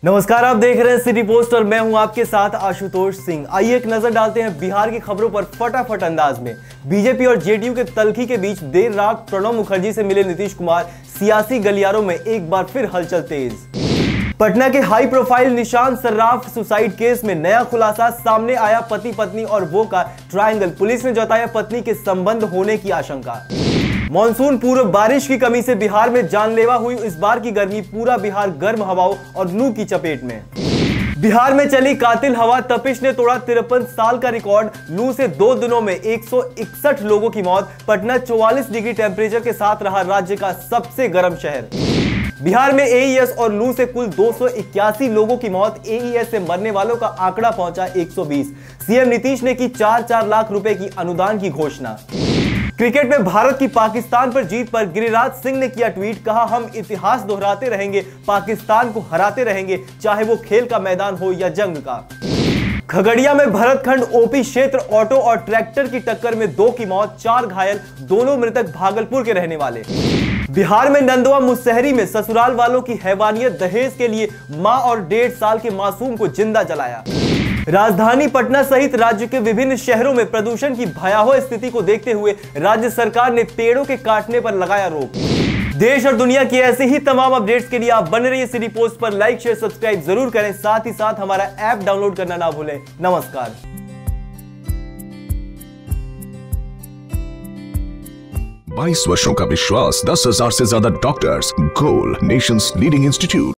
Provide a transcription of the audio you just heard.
नमस्कार, आप देख रहे हैं सिटी पोस्ट और मैं हूं आपके साथ आशुतोष सिंह। आइए एक नजर डालते हैं बिहार की खबरों पर फटाफट अंदाज में। बीजेपी और जेडीयू के तल्खी के बीच देर रात प्रणब मुखर्जी से मिले नीतीश कुमार, सियासी गलियारों में एक बार फिर हलचल तेज। पटना के high profile Nishant Sarraf suicide case में नया खुलासा सामने आया। पति पत्नी और वो का ट्रायंगल, पुलिस ने जताया पत्नी के संबंध होने की आशंका। मॉनसून पूर्व बारिश की कमी से बिहार में जानलेवा हुई इस बार की गर्मी, पूरा बिहार गर्म हवाओं और लू की चपेट में। बिहार में चली कातिल हवा, तपिश ने तोड़ा 53 साल का रिकॉर्ड। लू से 2 दिनों में 161 लोगों की मौत। पटना 44 डिग्री टेम्परेचर के साथ रहा राज्य का सबसे गर्म शहर। बिहार में एईएस और लू से कुल 281 लोगों की मौत। एईएस से मरने वालों का आंकड़ा पहुंचा 120। सीएम नीतीश ने की 4-4 लाख रुपए की अनुदान की घोषणा। क्रिकेट में भारत की पाकिस्तान पर जीत पर गिरिराज सिंह ने किया ट्वीट, कहा हम इतिहास दोहराते रहेंगे, पाकिस्तान को हराते रहेंगे, चाहे वो खेल का मैदान हो या जंग का। खगड़िया में भरतखंड ओपी क्षेत्र ऑटो और ट्रैक्टर की टक्कर में 2 की मौत, 4 घायल, दोनों मृतक भागलपुर के रहने वाले। बिहार में नंदवा मुसहरी में ससुराल वालों की हैवानियत, दहेज के लिए मां और 1.5 साल के मासूम को जिंदा जलाया। राजधानी पटना सहित राज्य के विभिन्न शहरों में प्रदूषण की भयावह स्थिति को देखते हुए राज्य सरकार ने पेड़ों के काटने पर लगाया रोक। देश और दुनिया की ऐसे ही तमाम अपडेट्स के लिए आप बने रहिए सिटी पोस्ट पर। लाइक शेयर सब्सक्राइब जरूर करें, साथ ही साथ हमारा ऐप डाउनलोड करना ना भूलें। नमस्कार। 22 वर्षों का विश्वास, 10,000 से ज्यादा doctors, goal nations leading institute.